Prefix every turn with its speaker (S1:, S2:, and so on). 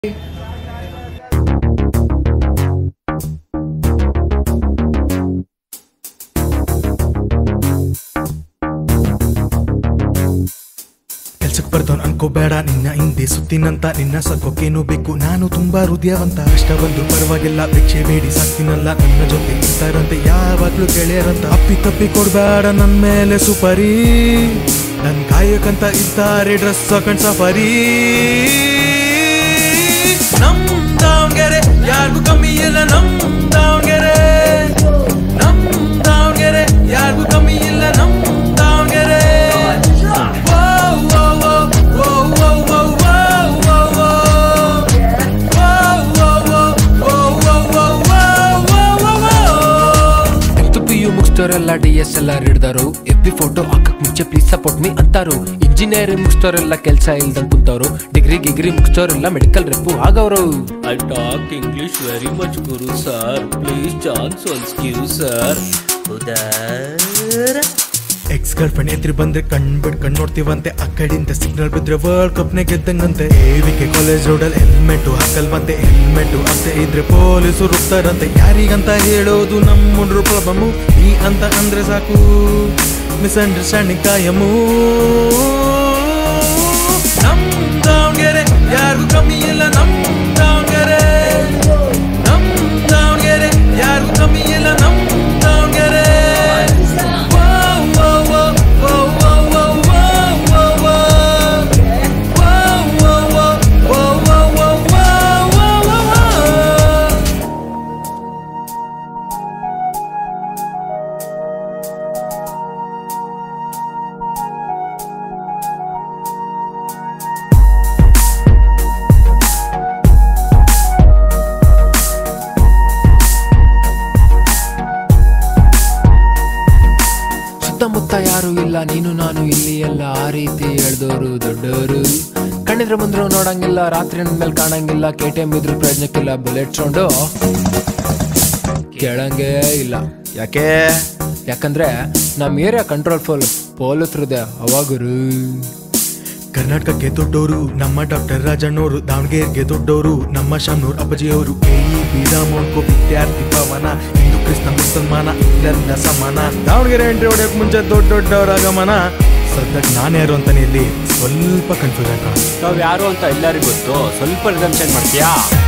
S1: ಕೆಲ್ಸಕ್ಕೆ ಬರ್ದವನ್ ಅನ್ಕೋಬೇಡ ನಿನ್ನ ಹಿಂದೆ ಸುತ್ತಿನಂತ ನಿನ್ನ ಸಕ್ಕೋಕೇನು ಬೇಕು ನಾನು ತುಂಬಾ ಹೃದಯವಂತ ಕಷ್ಟ ಬಂದು ಪರವಾಗಿಲ್ಲ ಭಿಕ್ಷೆ ಬೇಡಿ ಸಾಕ್ತೀನಲ್ಲ ನನ್ನ ಜೊತೆ ಇರ್ತಾರಂತೆ ಯಾವಾಗ್ಲೂ ಗೆಳೆಯರಂತ ಅಪ್ಪಿ ತಪ್ಪಿ ಕೊಡ್ಬೇಡ ನನ್ ಮೇಲೆ ಸುಪರಿ ನನ್ ಕಾಯಕಂತ ಇದ್ದಾರೆ ಡ್ರೆಸ್ ಹಾಕೊಂಡ್ ಸಫರಿ ನಮ್ ದಾವಣಗೆರೆ ಯಾರಿಗೂ ಕಮ್ಮಿ ಇಲ್ಲ ನಮ್ ದಾವಣಗೆರೆ ಯಾರಿಗೂ ಕಮ್ಮಿ ಇಲ್ಲ ನಮ್ ದಾವಣಗೆರೆ
S2: ಮುಗಿಸ್ತೋರೆಲ್ಲ DSLR ಹಿಡ್ದಾರು FB ಫೋಟೋ ಹಾಕಕ್ ಮುಂಚೆ ಪ್ಲೀಸ್ ಸಪೋರ್ಟ್ ಮೀ ಅಂತಾರು ಇಂಜಿನಿಯರಿಂಗ್ ಮುಗಿಸ್ತೋರೆಲ್ಲ ಕೆಲಸ ಇಲ್ದಂಗ್ ಕುಂತವ್ರು ಡಿಗ್ರಿ ಮುಗಿಸ್ತೋರೆಲ್ಲ ಮೆಡಿಕಲ್ ರೆಪ್ಪು ಆಗವ್ರು
S3: I talk English very much guru sir please chance once give sir
S1: ex girlfriend ಎದ್ರಿ ಬಂದ್ರೆ ಕಣ್ ನೋಡ್ತೀವಂತೆ ಆ ಕಡೆಯಿಂದ ಸಿಗ್ನಲ್ ಬಿದ್ರೆ ವರ್ಲ್ಡ್ ಕಪ್ ನೇ ಗೆದ್ದಂಗಂತೆ AVK ಕಾಲೇಜ್ ರೋಡಲ್ಲಿ ಹೆಲ್ಮೆಟ್ ಹಾಕಲ್ವಂತೆ ಹೆಲ್ಮೆಟ್ ಅಷ್ಟೇ ಇದ್ರೆ ಪೊಲೀಸರು ರುಬ್ತಾರಂತೆ ಯಾರಿಗಂತ ಹೇಳೋದು ನಮ್ಮ ಹುಡ್ರು ಪ್ರಾಬ್ಲಮ್ಮು ಈ ಅಂತ ಅಂದ್ರೆ ಸಾಕು ಮಿಸ್ಅಂಡರ್ಸ್ಟ್ಯಾಂಡಿಂಗ್ ಕಾಯಮು ನಮ್ ದಾವಣಗೆರೆ ಯಾರಿಗೂ ಕಮ್ಮಿ ಇಲ್ಲ ನಮ್ ದಾವಣಗೆರೆ ಯಾರಿಗೂ ಕಮ್ಮಿ ಇಲ್ಲ ನಮ್ ದಾವಣಗೆರೆ
S2: ಸುತ್ತಮುತ್ತ ಯಾರು ಇಲ್ಲ ನೀನು ನಾನು ಇಲ್ಲಿ ಎಲ್ಲ ಆ ರೀತಿ ಹೇಳ್ದೋರು ದೊಡ್ಡವರು ಕಣ್ಣಿದ್ರೆ ಮುಂದ್ರು ನೋಡಂಗಿಲ್ಲ ರಾತ್ರಿ ಮೇಲೆ ಕಾಣಂಗಿಲ್ಲ KTM ಇದ್ರು ಪ್ರಯೋಜನಕ್ಕಿಲ್ಲ ಬುಲೆಟ್ ಸೌಂಡು ಕೇಳಂಗೇ ಇಲ್ಲ ಯಾಕಂದ್ರೆ ನಮ್ ಏರಿಯಾ ಕಂಟ್ರೋಲ್ ಫುಲ್ ಪೊಲೀಸರಿದೆ ಅವಾಗರು
S1: ಕರ್ನಾಟಕಕ್ಕೆ ದೊಡ್ಡವರು ನಮ್ಮ ಡಾಕ್ಟರ್ ರಾಜಣ್ಣವರು ದಾವಣಗೆರೆಗೆ ದೊಡ್ಡವರು ನಮ್ಮ ಶಾಮ್ನೂರ್ ಅಪ್ಪಾಜಿಯವರು KEB ರಾಮೋನ್ಕೋ ವಿದ್ಯಾರ್ಥಿ ಭವನ ಹಿಂದೂ ಕ್ರಿಸ್ತ ಮುಸಲ್ಮಾನ ಇಲ್ಲೆಲ್ಲ ಸಮಾನ ದಾವಣಗೆರೆ ಎಂಟ್ರಿ ಹೊಡೆಯಕ್ ಮುಂಚೆ ದೊಡ್ಡವರ ಆಗಮನ ಸದ್ಯಕ್ಕೆ ನಾನು ಯಾರು ಅಂತಾನೆ ಇಲ್ಲಿ ಸ್ವಲ್ಪ ಕನ್ಫ್ಯೂಷನ್ ಕಾಣ
S3: ನಾವ್ ಯಾರು ಅಂತ ಎಲ್ಲರಿಗೂ ಗೊತ್ತು ಸ್ವಲ್ಪ ರಿಸಂಪ್ಷನ್ ಮಾಡ್ತೀಯಾ